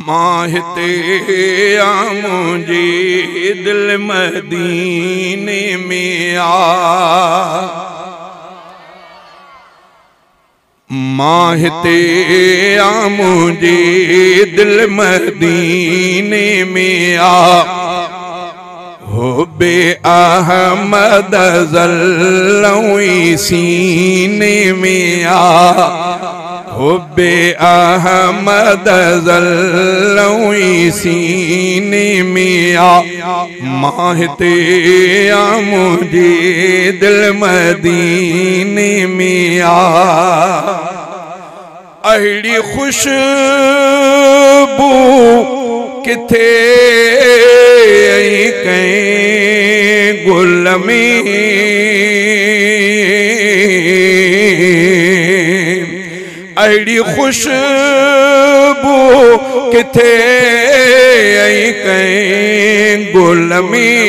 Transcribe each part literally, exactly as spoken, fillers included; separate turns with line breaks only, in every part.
माहिते आ मुझे दिल मदीने में आ, माहिते आ मुझे दिल मदीने में आ, हो बे अहमद ज़ल्लवी सीने में आ, हो बे अहमद ज़ल्लवी सीने में आ, माहिते आ मुझे दिल मदीने में आ। अहिड़ी खुशबू किथे कहीं गुल में, अहिड़ी खुशबू किथे कहीं गुल में,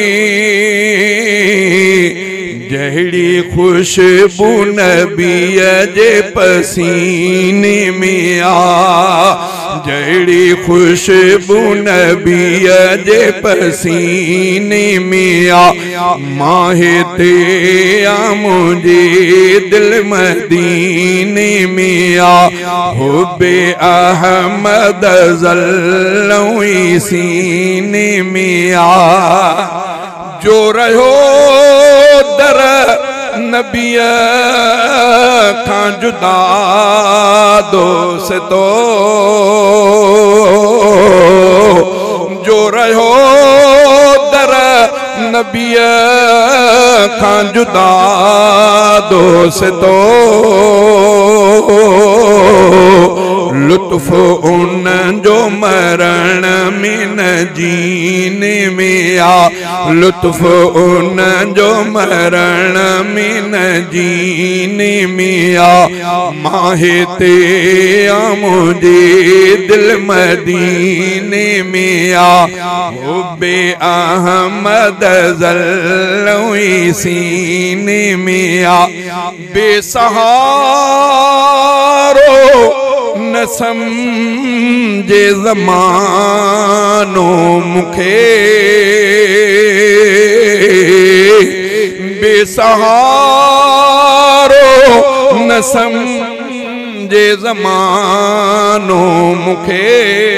जहिड़ी खुशबू नबीअ जे पसीने में आ, जहिड़ी खुशबू नबीअ जे पसीने में आ, माहिते आ मुझे दिल मदीने में आ, हो बे अहमद ज़ल्लवी सीने में आ। जो रहो दर नबिया खां जुदा दोस्तो, जो रहो दर नबिया खां जुदा दोस्तो, लुत्फ उन जो मरण में न जीने में आ, लुत्फ उन जो मरण में न जीने में आ, माहिते आ मुझे दिल मदीने में आ, हो बे अहमद ज़ल्लवी सीने में आ। बेसहारो न समझे ज़मानो मुखे, बेसहारो न समझे ज़मानो मुखे,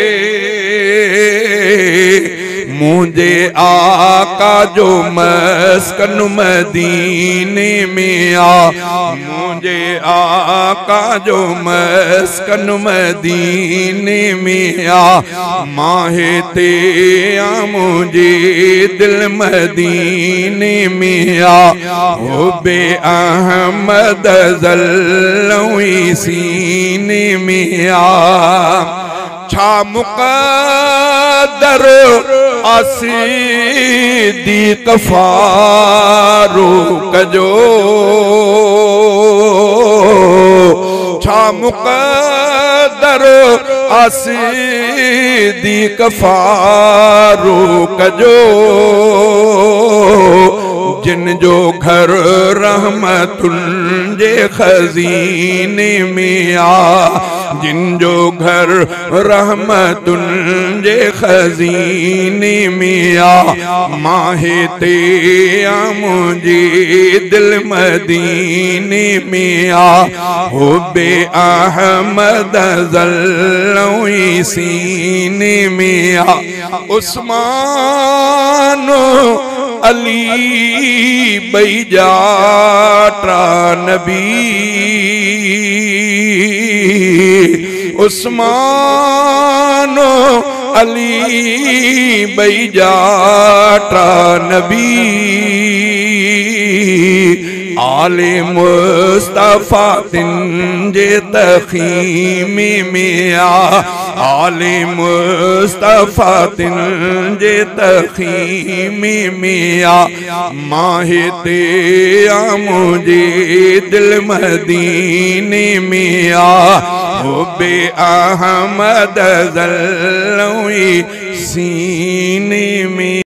मुझे आका जो मस्कन मदीने में आ, मुझे आका जो मस्कन मदीने में आ, माहिते आ मुझे दिल मदीने में आ, हो बे अहमद ज़ल्लवी सीने में आ। छा मुक़द्दर आसिदीक़ फारूक़ जो, छा मुक़द्दर आसिदीक़ फारूक़ जो, जिन जो घर रहमतुन जे खजीने में आ, जिन जो घर रहमतुन जे खजीने में आ, माहिते आ मुझे दिल मदीने में आ, हो बे अहमद ज़ल्लवी सीने में आ। उस्मान अली बई जाट्रा नबी, उस्मान अली बई जाट्रा नबी, आले मुस्तफा तिन जे तखीमे में आ, आले मुस्तफा तिन जे तखीमे में आ, माहिते आ मुझे दिल मदीने में आ, हो बे अहमद ज़ल्लवी सीने में।